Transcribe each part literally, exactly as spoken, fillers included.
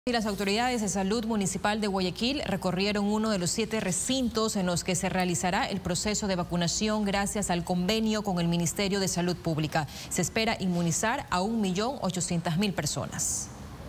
Y las autoridades de salud municipal de Guayaquil recorrieron uno de los siete recintos en los que se realizará el proceso de vacunación gracias al convenio con el Ministerio de Salud Pública. Se espera inmunizar a un millón ochocientas mil personas.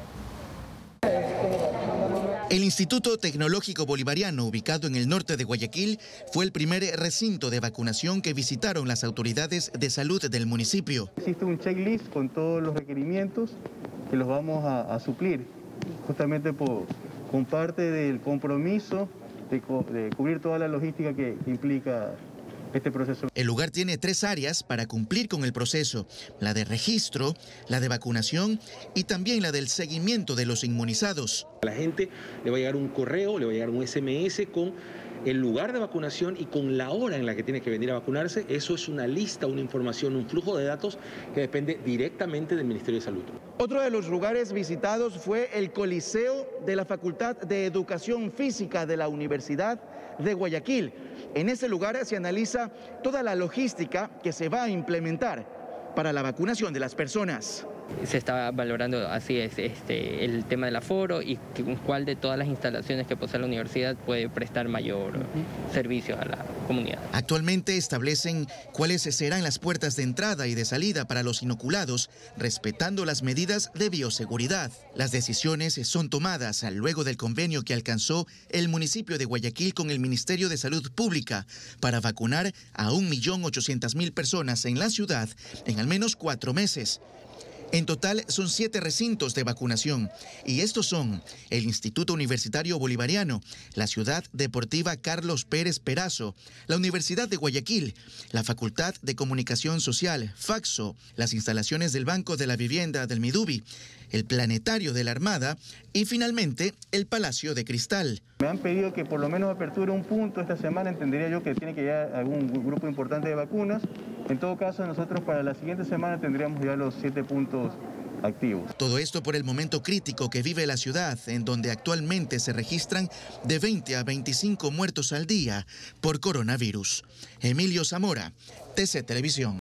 El Instituto Tecnológico Bolivariano, ubicado en el norte de Guayaquil, fue el primer recinto de vacunación que visitaron las autoridades de salud del municipio. Existe un checklist con todos los requerimientos que los vamos a, a suplir, justamente por, con parte del compromiso de, de cubrir toda la logística que implica este proceso. El lugar tiene tres áreas para cumplir con el proceso: la de registro, la de vacunación y también la del seguimiento de los inmunizados. A la gente le va a llegar un correo, le va a llegar un ese eme ese con el lugar de vacunación y con la hora en la que tiene que venir a vacunarse. Eso es una lista, una información, un flujo de datos que depende directamente del Ministerio de Salud. Otro de los lugares visitados fue el Coliseo de la Facultad de Educación Física de la Universidad de Guayaquil. En ese lugar se analiza toda la logística que se va a implementar para la vacunación de las personas. Se está valorando así es este, el tema del aforo y cuál de todas las instalaciones que posee la universidad puede prestar mayor uh-huh. servicio a la comunidad. Actualmente establecen cuáles serán las puertas de entrada y de salida para los inoculados, respetando las medidas de bioseguridad. Las decisiones son tomadas luego del convenio que alcanzó el municipio de Guayaquil con el Ministerio de Salud Pública para vacunar a un millón ochocientas mil personas en la ciudad en al menos cuatro meses. En total son siete recintos de vacunación y estos son el Instituto Universitario Bolivariano, la Ciudad Deportiva Carlos Pérez Perazo, la Universidad de Guayaquil, la Facultad de Comunicación Social, Faxo, las instalaciones del Banco de la Vivienda del Midubi, el Planetario de la Armada y finalmente el Palacio de Cristal. Me han pedido que por lo menos aperture un punto esta semana, entendería yo que tiene que llegar algún grupo importante de vacunas. En todo caso, nosotros para la siguiente semana tendríamos ya los siete puntos activos. Todo esto por el momento crítico que vive la ciudad, en donde actualmente se registran de veinte a veinticinco muertos al día por coronavirus. Emilio Zamora, T C Televisión.